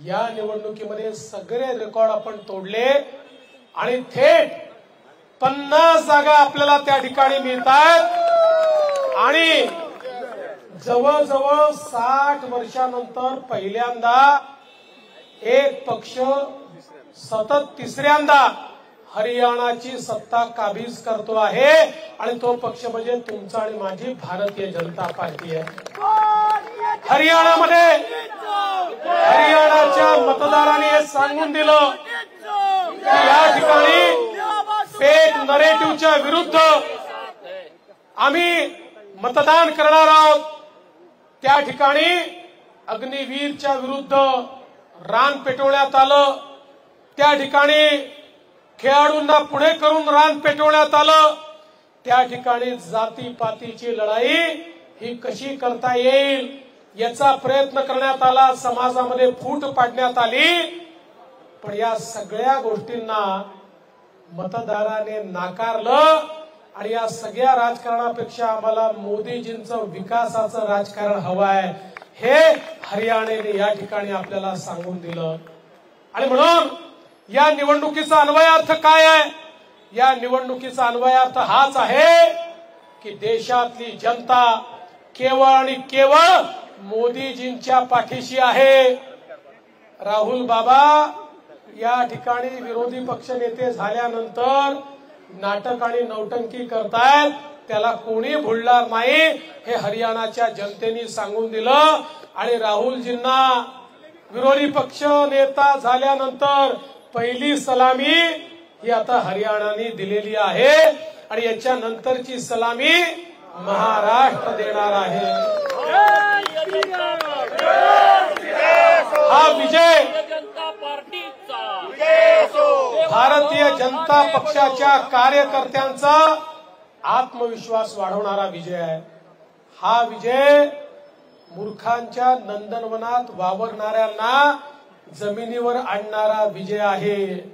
या निवडणुकीमध्ये सगळे रेकॉर्ड आपण तोडले आणि थेट 50 जागा आपल्याला त्या ठिकाणी मिळतात आणि जवळजवळ 60 वर्षानंतर पहिल्यांदा एक पक्ष सतत तिसऱ्यांदा हरियाणाची सत्ता काबीज करतो आहे आणि तो पक्ष म्हणजे तुमचा आणि माझी भारतीय जनता पार्टी आहे। हरियाणामध्ये हरियाणाच्या मतदारांनी हे सांगून दिलं की या ठिकाणी फेक नरेटिव्हच्या विरुद्ध आम्ही मतदान करणार आहोत। त्या ठिकाणी अग्निवीरच्या विरुद्ध रान पेटवण्यात आलं, त्या ठिकाणी खेळाडूंना पुढे करून रान पेटवण्यात आलं, त्या ठिकाणी जातीपातीची लढाई ही कशी करता येईल याचा प्रयत्न करण्यात आला, समाजामध्ये फूट पाडण्यात आली। पण या सगळ्या गोष्टींना मतदाराने नाकारलं आणि या सगळ्या राजकारणापेक्षा आम्हाला मोदीजींचं विकासाचं राजकारण हवं आहे हे हरियाणाने या ठिकाणी आपल्याला सांगून दिलं। आणि म्हणून या निवडणुकीचा अन्वयार्थ काय आहे? या निवडणुकीचा अन्वयार्थ हाच आहे की देशातली जनता केवळ आणि केवळ मोदीजींच्या पाठीशी आहे। राहुल बाबा या ठिकाणी विरोधी पक्ष नेते झाल्यानंतर नाटक आणि नौटंकी करतायत, त्याला कोणी भुलणार नाही हे हरियाणाच्या जनतेने सांगून दिलं। आणि राहुलजींना विरोधी पक्ष नेता झाल्यानंतर पहिली सलामी ही आता हरियाणाने दिलेली आहे आणि याच्या नंतरची सलामी महाराष्ट्र देणार आहे। हा विजय भारतीय जनता पक्षाच्या कार्यकर्त्यांचा आत्मविश्वास वाढवणारा विजय आहे। हा विजय मूर्खांच्या नंदनवनात वावरणाऱ्यांना जमिनीवर आणणारा विजय आहे।